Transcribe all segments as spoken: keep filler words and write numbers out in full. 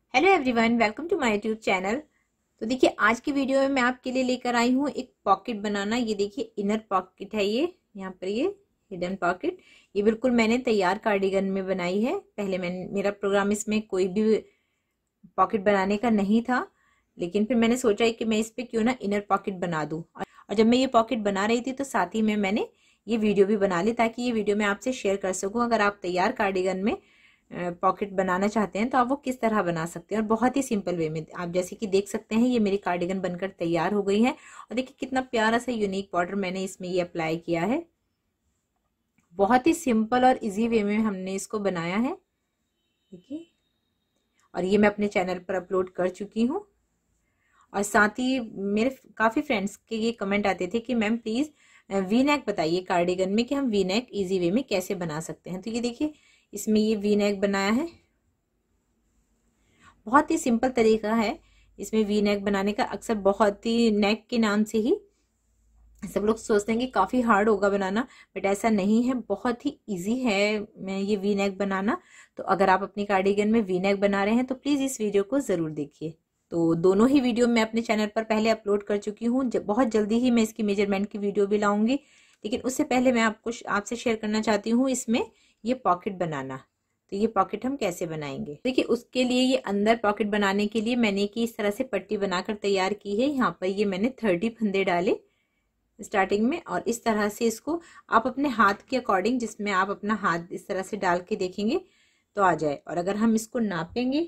Hello everyone, welcome to my YouTube channel. तो देखिए, आज की वीडियो में मैं आपके लिए लेकर आई हूँ एक पॉकेट बनाना। ये देखिए, इनर पॉकेट है। ये यहाँ पर ये हिडन पॉकेट, ये बिल्कुल मैंने तैयार कार्डिगन में बनाई है। पहले मैंने मेरा प्रोग्राम इसमें कोई भी पॉकेट बनाने का नहीं था, लेकिन फिर मैंने सोचा कि मैं इस पे क्यों ना इनर पॉकेट बना दूं। और जब मैं ये पॉकेट बना रही थी तो साथ ही में मैंने ये वीडियो भी बना ली, ताकि ये वीडियो मैं आपसे शेयर कर सकूं। अगर आप तैयार कार्डिगन में पॉकेट बनाना चाहते हैं तो आप वो किस तरह बना सकते हैं, और बहुत ही सिंपल वे में। आप जैसे कि देख सकते हैं, ये मेरी कार्डिगन बनकर तैयार हो गई है। और देखिए कितना प्यारा सा यूनिक बॉर्डर मैंने इसमें ये अप्लाई किया है। बहुत ही सिंपल और इजी वे में हमने इसको बनाया है, देखिए। और ये मैं अपने चैनल पर अपलोड कर चुकी हूँ। और साथ ही मेरे काफी फ्रेंड्स के ये कमेंट आते थे कि मैम प्लीज वी नेक बताइए कार्डिगन में, कि हम वी नेक इजी वे में कैसे बना सकते हैं। तो ये देखिए, इसमें ये वी नेक बनाया है। बहुत ही सिंपल तरीका है इसमें वी नेक बनाने का। अक्सर बहुत ही नेक के नाम से ही सब लोग सोचते हैं कि काफी हार्ड होगा बनाना, बट ऐसा नहीं है, बहुत ही इजी है मैं ये वी नेक बनाना। तो अगर आप अपनी कार्डिगन में वी नेक बना रहे हैं तो प्लीज इस वीडियो को जरूर देखिए। तो दोनों ही वीडियो मैं अपने चैनल पर पहले अपलोड कर चुकी हूँ। बहुत जल्दी ही मैं इसकी मेजरमेंट की वीडियो भी लाऊंगी, लेकिन उससे पहले मैं आपको आपसे शेयर करना चाहती हूँ इसमें ये पॉकेट बनाना। तो ये पॉकेट हम कैसे बनाएंगे, देखिए उसके लिए ये अंदर पॉकेट बनाने के लिए मैंने की इस तरह से पट्टी बनाकर तैयार की है। यहाँ पर ये मैंने थर्टी फंदे डाले स्टार्टिंग में, और इस तरह से इसको आप अपने हाथ के अकॉर्डिंग, जिसमें आप अपना हाथ इस तरह से डाल के देखेंगे तो आ जाए। और अगर हम इसको नापेंगे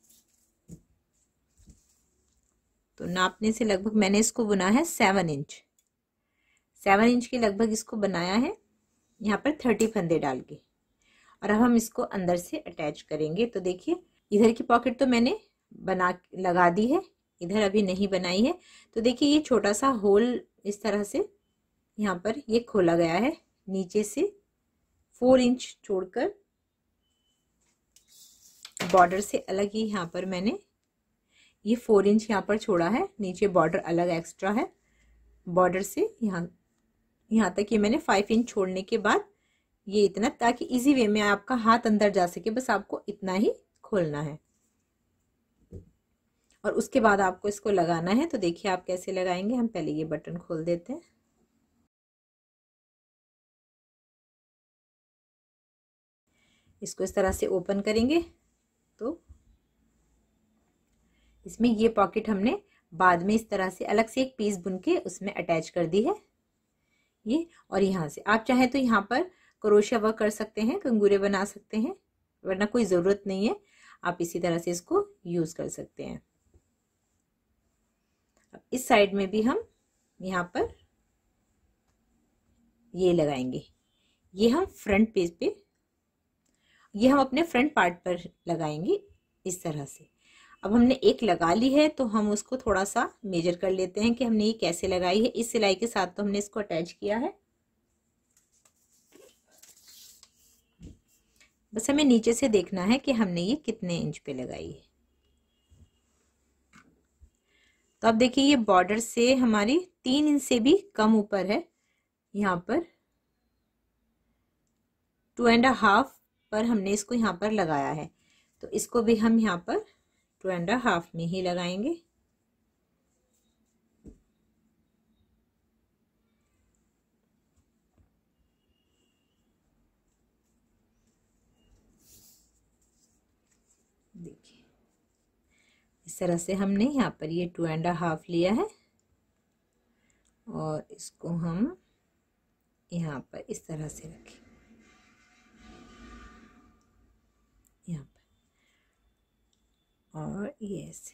तो नापने से लगभग मैंने इसको बुना है सेवन इंच सेवन इंच के लगभग इसको बनाया है, यहाँ पर थर्टी फंदे डाल के। और अब हम इसको अंदर से अटैच करेंगे। तो देखिए, इधर की पॉकेट तो मैंने बना लगा दी है, इधर अभी नहीं बनाई है। तो देखिए, ये छोटा सा होल इस तरह से यहाँ पर ये खोला गया है, नीचे से फोर इंच छोड़कर बॉर्डर से अलग ही यहाँ पर मैंने ये फोर इंच यहाँ पर छोड़ा है। नीचे बॉर्डर अलग एक्स्ट्रा है, बॉर्डर से यहाँ यहाँ तक ये मैंने फाइव इंच छोड़ने के बाद ये इतना, ताकि इजी वे में आपका हाथ अंदर जा सके। बस आपको इतना ही खोलना है और उसके बाद आपको इसको लगाना है। तो देखिए आप कैसे लगाएंगे। हम पहले ये बटन खोल देते हैं। इसको इस तरह से ओपन करेंगे तो इसमें ये पॉकेट हमने बाद में इस तरह से अलग से एक पीस बुन के उसमें अटैच कर दी है ये। और यहाँ से आप चाहे तो यहाँ पर क्रोशिया वर्क कर सकते हैं, कंगूरे बना सकते हैं, वरना कोई जरूरत नहीं है। आप इसी तरह से इसको यूज कर सकते हैं। अब इस साइड में भी हम यहाँ पर ये लगाएंगे। ये हम फ्रंट पेज पे, ये हम अपने फ्रंट पार्ट पर लगाएंगे इस तरह से। अब हमने एक लगा ली है तो हम उसको थोड़ा सा मेजर कर लेते हैं कि हमने ये कैसे लगाई है। इस सिलाई के साथ तो हमने इसको अटैच किया है। बस हमें नीचे से देखना है कि हमने ये कितने इंच पे लगाई है। तो अब देखिए, ये बॉर्डर से हमारी तीन इंच से भी कम ऊपर है। यहाँ पर टू एंड हाफ पर हमने इसको यहाँ पर लगाया है, तो इसको भी हम यहाँ पर टू एंड हाफ में ही लगाएंगे। देखिए इस तरह से हमने यहाँ पर ये टू एंड हाफ लिया है, और इसको हम यहाँ पर इस तरह से रखें, यहाँ पर, और ये ऐसे।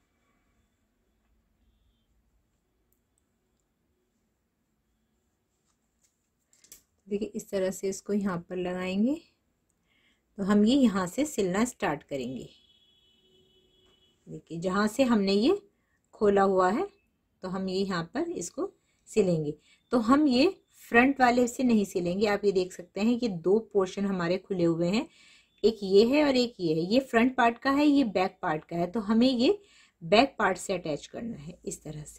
देखिए इस तरह से इसको यहाँ पर लगाएंगे तो हम ये यहाँ से सिलना स्टार्ट करेंगे। देखिए जहाँ से हमने ये खोला हुआ है तो हम ये यहाँ पर इसको सिलेंगे। तो हम ये फ्रंट वाले से नहीं सिलेंगे। आप ये देख सकते हैं कि दो पोर्शन हमारे खुले हुए हैं, एक ये है और एक ये है। ये फ्रंट पार्ट का है, ये बैक पार्ट का है। तो हमें ये बैक पार्ट से अटैच करना है इस तरह से,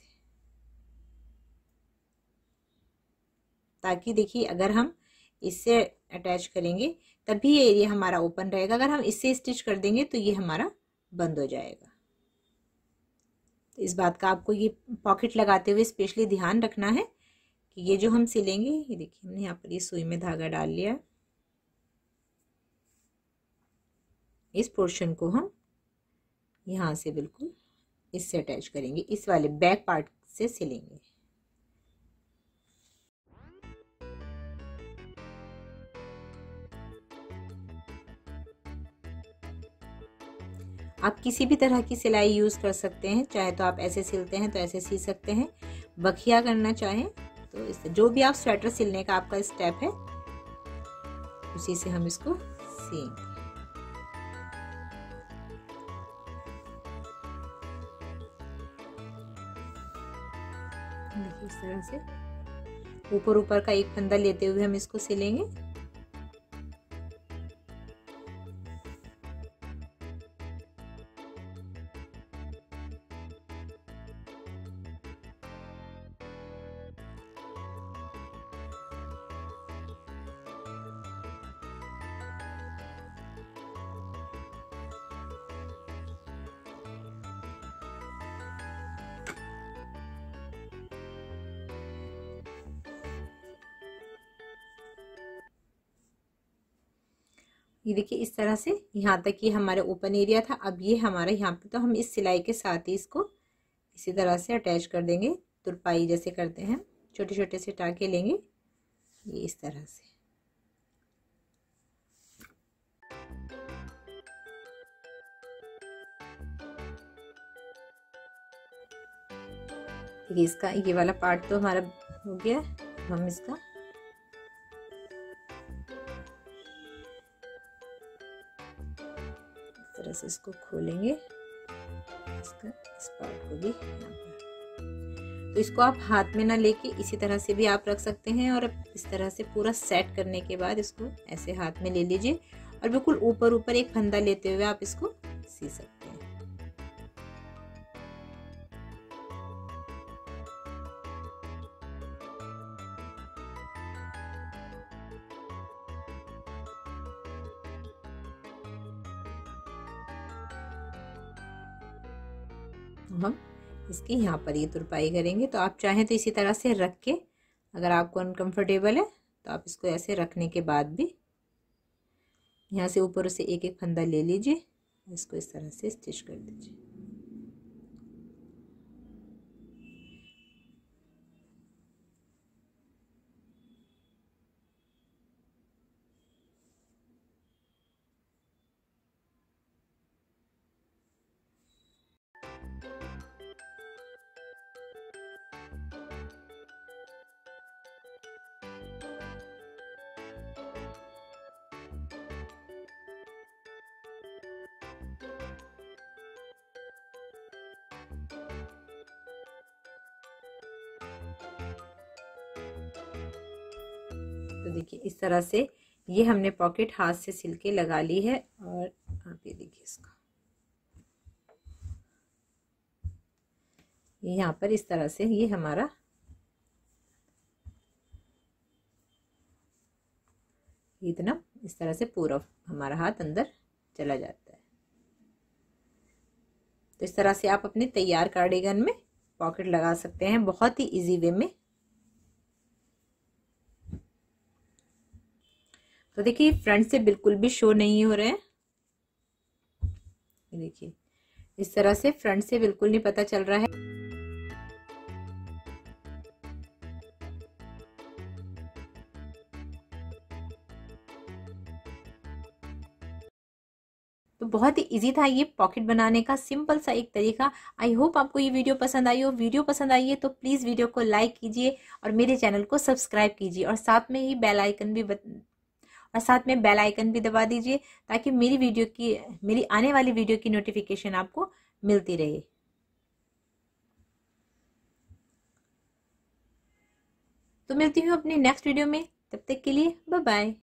ताकि देखिए अगर हम इससे अटैच करेंगे तभी ये एरिया हमारा ओपन रहेगा। अगर हम इससे स्टिच कर देंगे तो ये हमारा बंद हो जाएगा। तो इस बात का आपको ये पॉकेट लगाते हुए स्पेशली ध्यान रखना है कि ये जो हम सिलेंगे, ये देखिए हमने यहाँ पर ये सुई में धागा डाल लिया। इस पोर्शन को हम यहाँ से बिल्कुल इससे अटैच करेंगे, इस वाले बैक पार्ट से सिलेंगे। आप किसी भी तरह की सिलाई यूज कर सकते हैं, चाहे तो आप ऐसे सिलते हैं तो ऐसे सी सकते हैं, बखिया करना चाहें तो इससे, जो भी आप स्वेटर सिलने का आपका स्टेप है उसी से हम इसको सिएंगे। देखिए इस तरह से ऊपर ऊपर का एक फंदा लेते हुए हम इसको सिलेंगे। ये देखिए इस तरह से यहाँ तक ये हमारे ओपन एरिया था। अब ये हमारा यहाँ पे, तो हम इस सिलाई के साथ ही इसको इसी तरह से अटैच कर देंगे। तुरपाई जैसे करते हैं, छोटे छोटे से टाके लेंगे ये इस तरह से। ये इसका ये वाला पार्ट तो हमारा हो गया। हम इसका तरह से इसको खोलेंगे, इसका इस पार्ट को भी यहाँ पर। तो इसको आप हाथ में ना लेके इसी तरह से भी आप रख सकते हैं, और इस तरह से पूरा सेट करने के बाद इसको ऐसे हाथ में ले लीजिए और बिल्कुल ऊपर ऊपर एक फंदा लेते हुए आप इसको सी सकते हैं। हम इसके यहाँ पर ये तुरपाई करेंगे। तो आप चाहें तो इसी तरह से रख के, अगर आपको अनकंफर्टेबल है तो आप इसको ऐसे रखने के बाद भी यहाँ से ऊपर से एक एक फंदा ले लीजिए, इसको इस तरह से स्टिच कर दीजिए। तो देखिए इस तरह से ये हमने पॉकेट हाथ से सिल के लगा ली है। और आप ये देखिए इसका ये यहाँ पर इस तरह से ये हमारा इतना इस तरह से पूरा हमारा हाथ अंदर चला जाता है। तो इस तरह से आप अपने तैयार कार्डिगन में पॉकेट लगा सकते हैं बहुत ही इजी वे में। तो देखिए फ्रंट से बिल्कुल भी शो नहीं हो रहे हैं, ये देखिए इस तरह से फ्रंट से बिल्कुल नहीं पता चल रहा है। तो बहुत ही इजी था ये पॉकेट बनाने का, सिंपल सा एक तरीका। आई होप आपको ये वीडियो पसंद आई हो। वीडियो पसंद आई है तो प्लीज वीडियो को लाइक कीजिए और मेरे चैनल को सब्सक्राइब कीजिए, और साथ में ही बेल आइकन भी बत... और साथ में बेल आइकन भी दबा दीजिए ताकि मेरी वीडियो की मेरी आने वाली वीडियो की नोटिफिकेशन आपको मिलती रहे। तो मिलती हूँ अपने नेक्स्ट वीडियो में, तब तक के लिए बाय बाय।